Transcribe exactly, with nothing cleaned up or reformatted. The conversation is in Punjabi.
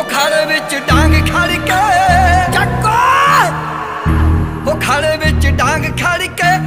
खाड़े विच डांग खड़ के, चक्को वो खाड़े विच डांग खड़ के